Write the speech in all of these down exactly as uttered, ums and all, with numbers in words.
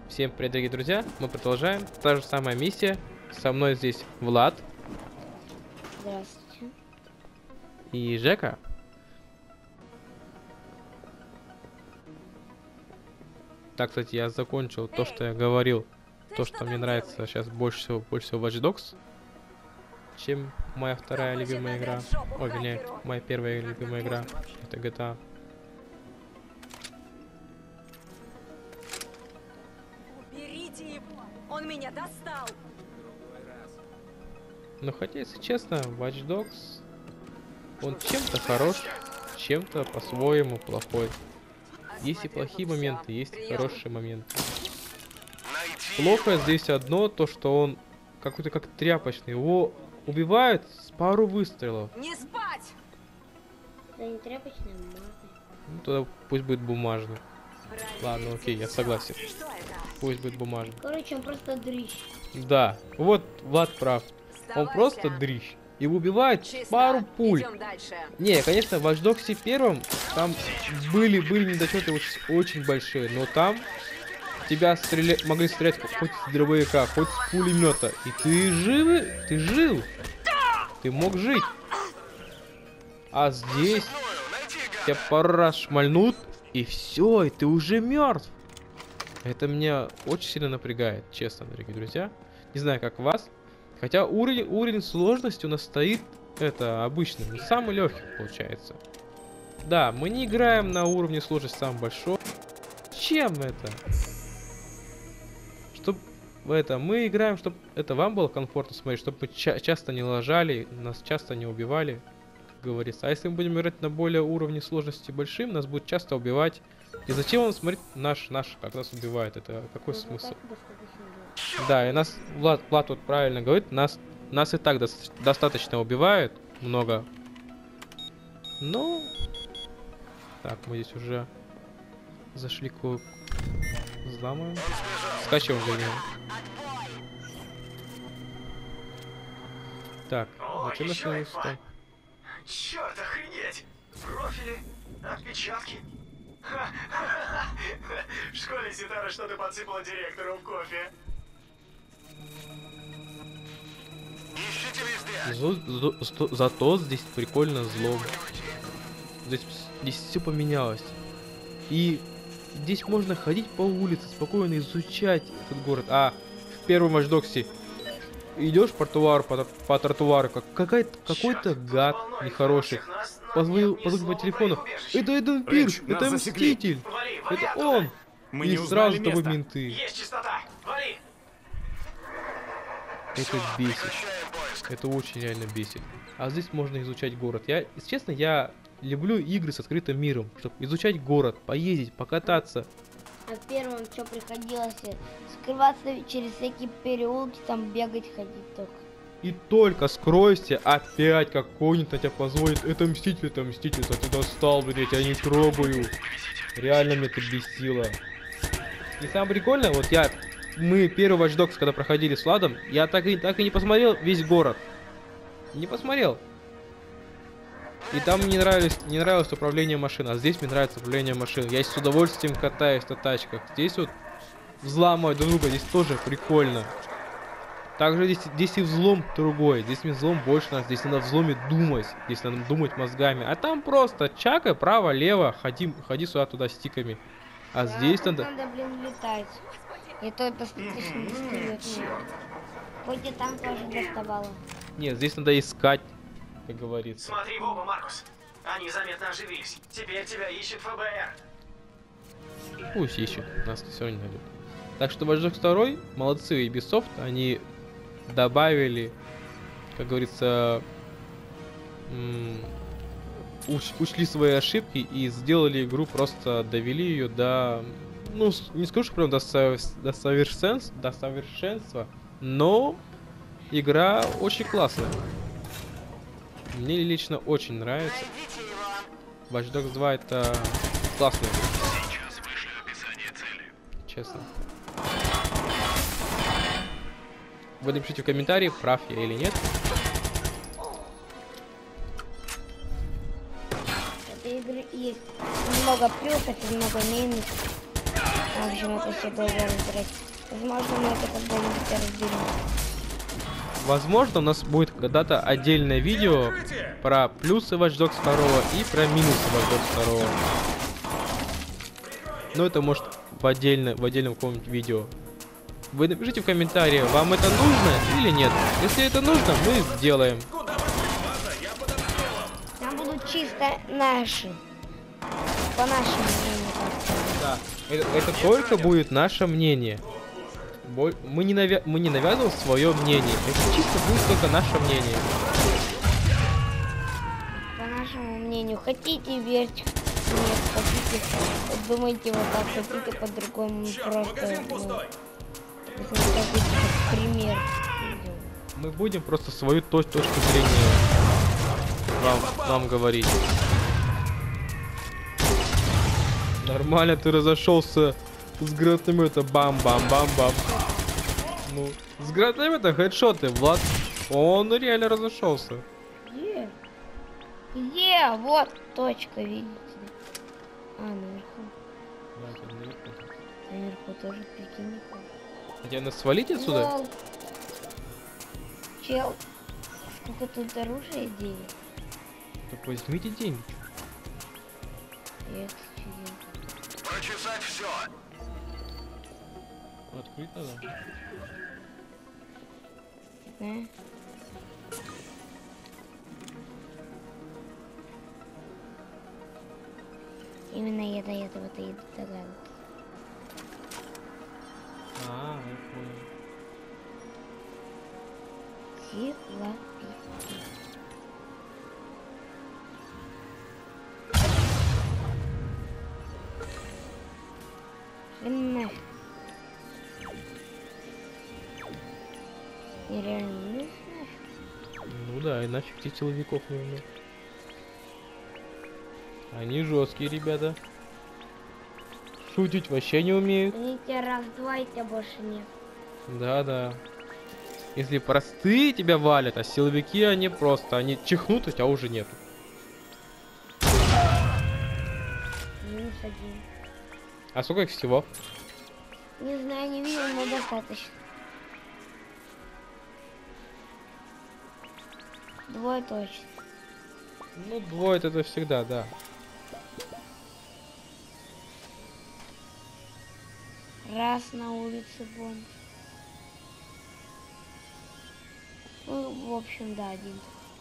Всем привет, дорогие друзья, мы продолжаем. Та же самая миссия. Со мной здесь Влад. Здравствуйте. И Жека. Так, кстати, я закончил то, что я говорил. То, что мне нравится сейчас больше всего, больше всего Watch Dogs, чем моя вторая любимая игра. Ой, вернее, моя первая любимая игра. Это джи ти эй. Уберите его! Он меня достал! Но хотя, если честно, Watch Dogs, он чем-то хорош, чем-то по-своему плохой. Есть и плохие моменты, есть и хорошие моменты. Плохо здесь одно, то что он какой-то как тряпочный. Его убивают с пару выстрелов. Не спать! Да не тряпочный, а бумажный. Ну тогда пусть будет бумажный. Ладно, окей, я согласен. Что это? Пусть будет бумажный. Короче, он просто дрищ. Да, вот Влад прав. Он просто дрищ. И убивает Чисто. пару пуль. Идем дальше. Не, конечно, в Watch Dogs первом там были, были недочеты очень, очень большие, но там тебя стреля... могли стрелять хоть с дробовика, хоть с пулемета. И ты жив, ты жил. Ты мог жить. А здесь тебя пару раз шмальнут, и все, и ты уже мертв. Это меня очень сильно напрягает, честно, дорогие друзья. Не знаю, как вас. Хотя уровень, уровень сложности у нас стоит, это, обычный, не самый легкий получается. Да, мы не играем на уровне сложности самый большой. Чем это? Чтоб это, мы играем, чтобы это вам было комфортно смотреть, чтобы мы ча часто не лажали, нас часто не убивали, как говорится. А если мы будем играть на более уровне сложности большим, нас будет часто убивать. И зачем вам смотреть наш, наш, как нас убивает? Это какой Ну, смысл? так достаточно было. Да, и нас, Влад, Влад вот правильно говорит, нас, нас и так дос достаточно убивают, много. Ну, так, мы здесь уже зашли к взламываем. Скачиваем, вернее. Так, зачем нас не устал? Черт, охренеть! Профили, отпечатки. В школе Ситара что-то подсыпала директору в кофе. Ищите везде. Зо- зо- зато здесь прикольно злом. Здесь, здесь все поменялось. И здесь можно ходить по улице, спокойно изучать этот город. А в первом Watch Dogs'е идешь по тротуару, по, по тротуару, как какой-то какой-то гад нехороший. Позвонил, позвонил по телефону. Это Эйден Пирс, Рейдж, это нас засекли. Мститель. Вали, вали Это оттуда. он. Мы И не сразу узнали с тобой место. менты. Есть чистота. Вали. Это бесит. Это очень реально бесит. А здесь можно изучать город. Я, если честно, я люблю игры с открытым миром, чтобы изучать город, поездить, покататься. А в первом что приходилось? Скрываться через всякие переулки, там бегать, ходить только. И только скройся, опять какой-нибудь на тебя позвонит. Это Мститель, это Мститель, это ты достал, блядь, я не трогаю. Реально меня это бесило. И самое прикольное, вот я, мы первый Watch Dogs, когда проходили с Владом, я так и, так и не посмотрел весь город. Не посмотрел. И там мне не нравилось, не нравилось управление машин, а здесь мне нравится управление машин. Я с удовольствием катаюсь на тачках. Здесь вот взламывать друг друга, здесь тоже прикольно. Также здесь, здесь и взлом другой, здесь мне взлом больше надо, здесь надо взломе думать, здесь надо думать мозгами. А там просто чакай, право, лево, ходи, ходи сюда-туда стиками. А Да, здесь тут надо... надо, блин, летать. И то достаточно быстрее. Хоть и там тоже доставало. Нет, здесь надо искать, как говорится. Смотри в оба, Маркус. Они заметно оживились. Теперь тебя ищет эф бэ эр. Пусть ищут, нас все равно не найдут. Так что Watch Dogs два, молодцы, Ubisoft, они добавили, как говорится, уч учли свои ошибки и сделали игру, просто довели ее до, ну, не скажу, что прям до, со до, совершенств до совершенства, но игра очень классная. Мне лично очень нравится. Watch Dogs два это классная игра. Честно. Вы напишите в комментарии, прав я или нет. Этой игры есть немного плюсов и много минусов. А общем, это все долго разбирать. Возможно, мы это когда-нибудь разберем. Возможно, у нас будет когда-то отдельное видео про плюсы Watch Dogs два и про минусы Watch Dogs два. Но это может в, отдельно, в отдельном каком-нибудь видео. Вы напишите в комментарии, вам это нужно или нет. Если это нужно, мы сделаем. Там будут чисто наши. По нашему мнению, так сказать. Да. Это, это только будет наше мнение. Бо- Мы не, навя- мы не навязываем свое мнение. Это чисто будет только наше мнение. По нашему мнению, хотите верьте, нет, хотите, думайте вот так, хотите по-другому, просто, ну, если хотите, как пример. Мы будем просто свою точ- точку зрения вам, вам говорить. Нормально ты разошелся с гранатомета. Бам-бам-бам-бам. Ну, с гранатомета хедшоты, Влад. Он реально разошелся. Где? Где? Вот точка, видите? А, наверху. Наверху тоже, прикинь. А тебя нас свалить отсюда? Лол. Чел, сколько тут оружия делит? Так возьмите деньги. Я, кстати, делаю. Прочесать все. Открыть надо. Да? Именно я до этого-то и догадывался. А, я понял. Силовики. Нафиг. Нереально, ну нафиг. Ну да, и нафиг тебе силовиков нужно. Они жесткие ребята. Шутить вообще не умеют. Они тебя раз-два, и тебя больше нет. Да-да. Если простые тебя валят, а силовики они просто, они чихнут, а тебя уже нету. Минус один. А сколько их всего? Не знаю, не видел, но достаточно. Двое точно. Ну, двое это всегда, да. Раз на улице бомж. Ну, в общем, да, один.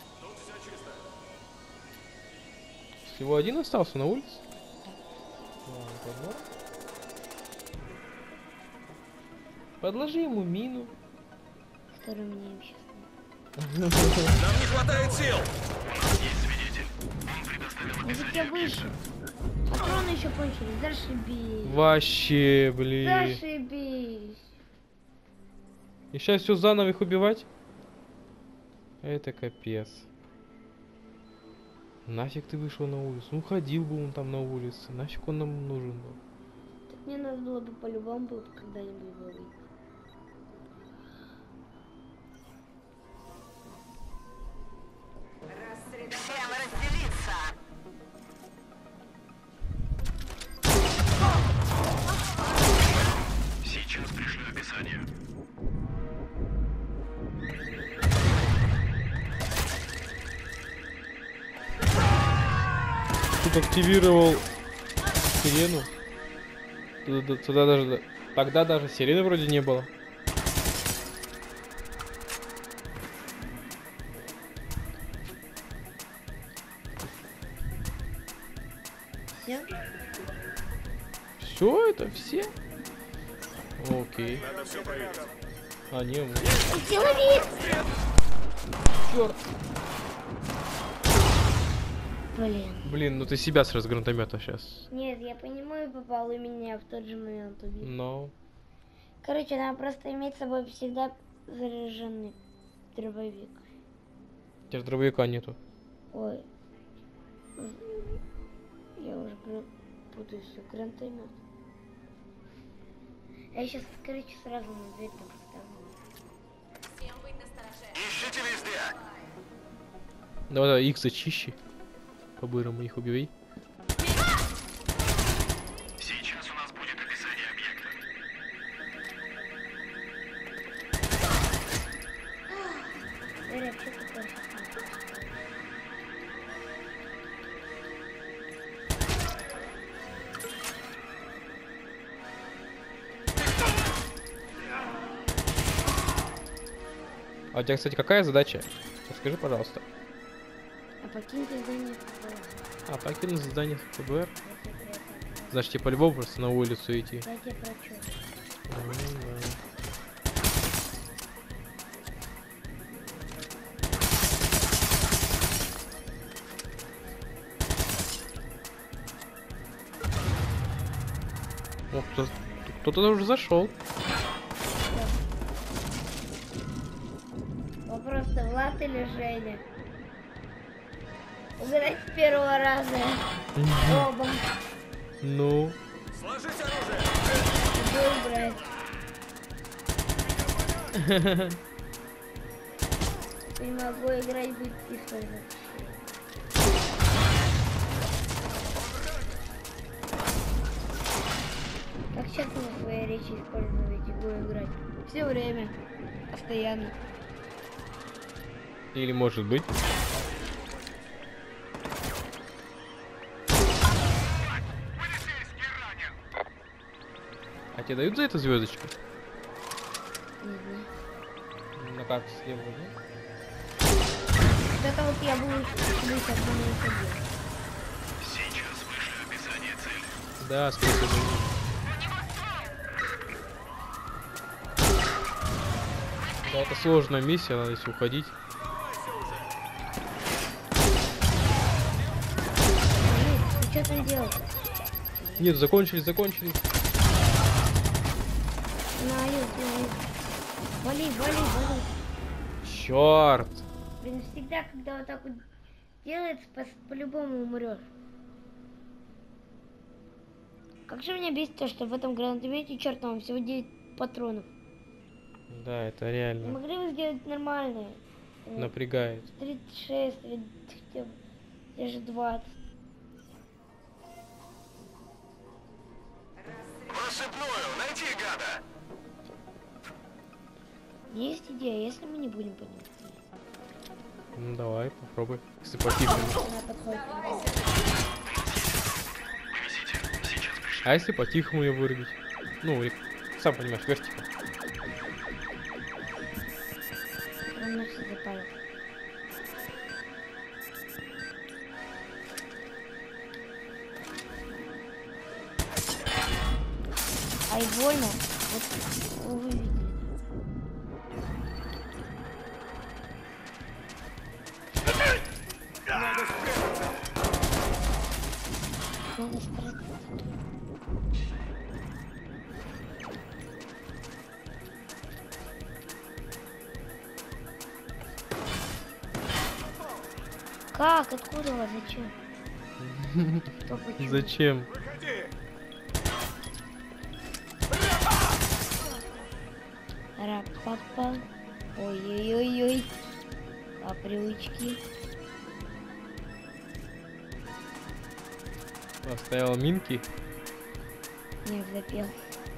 Всего один остался на улице? Ладно, подложи. Подложи ему мину. Который мне им сейчас. Нам не хватает сил. Мужики выше. Патроны еще кончились. Зашибись. Вообще, блин. Зашибись. И сейчас все заново их убивать? Это капец. Нафиг ты вышел на улицу? Ну ходил бы он там на улице. Нафиг он нам нужен был? Так мне надо было бы по-любому было когда-нибудь выйти. Всем разделиться! Сейчас пришлю описание. Тут активировал сирену. Туда, туда даже... Тогда даже сирены вроде не было. Все? Все это все? Окей. Надо все проверить. А, не, мы... Силовик! Черт. Блин. Блин, ну ты себя с разгранатомета сейчас. Нет, я понимаю, попал и меня в тот же момент убил. Но... Короче, надо просто иметь с собой всегда заряженный дробовик. У тебя же дробовика нету. Ой. Я уже путаюсь, гранатомет. Я сейчас, короче, сразу на дверь там поставлю. Ищите везде. Давай, давай, их зачищи. По-бырому их убей. Сейчас у нас будет описание объекта. А у тебя, кстати, какая задача? Расскажи, пожалуйста. А покиньте здание. А, покинуть здание ФБР? Значит, тебе по-любому просто на улицу идти. Я тебе прочу. Ну, да. О, кто- кто-то уже зашел. Вопрос-то Влад или Женя? Угадать с первого раза. Оба. Ну, Сложить оружие! Буду играть. Не могу играть, будет использовать. Как часто вы в своей речи используете буду играть? Все время. Постоянно. или может быть. А тебе дают за это звездочку? Не знаю. На карте слева, да? Вот это вот я буду быть одному не ходил. Да, скорее всего. Да, это сложная миссия, надо здесь уходить. Ты что там делал? Нет, закончились, закончились. На, ют, на, ют. Вали, вали, вали. Черт! Блин, всегда, когда вот так вот делается, по- по-любому умрешь. Как же меня бесит то, что в этом гранатомете чертовом всего девять патронов. Да, это Не реально могли вы сделать нормальное? напрягает. тридцать шесть, или хотя бы даже двадцать. Рассыпную! Найди гада! Есть идея, если мы не будем по ним стрелять. Ну давай, попробуй. Если по-тихому. Она подходит. А если по-тихому ее вырубить? Ну, и- сам понимаешь, вертика. Он на все запалит. Ай, больно. Вот вы видели. Надо спрятаться. Как? Откуда у вас? Зачем? Кто почему? Зачем? Ра-па-па. Ой-ой-ой-ой. По привычке. Поставил минки. Не запел.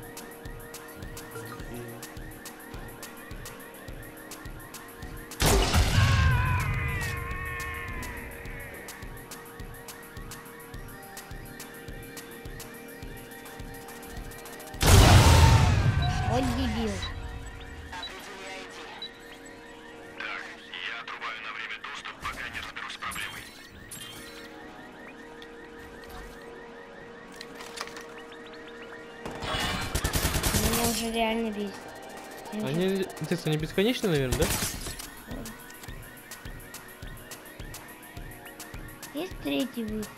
Вот дебил. Я отрубаю на время доступ, пока не разберусь с проблемой. Меня уже реально бесит. Я уже- Они, интересно, они бесконечны, наверное, да? Есть третий выход.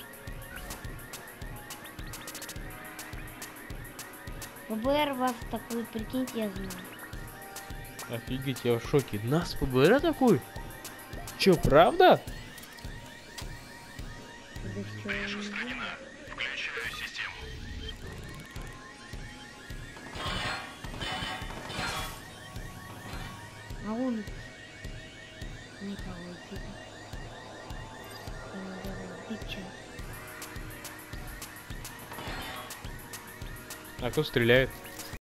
ФБР вас такой, прикиньте, я знаю. Офигеть, я в шоке. Нас ФБР такой? Чё, правда? Да всё, я не знаю. Включаю систему. На улице. Никого типа. Ты чё? А кто стреляет?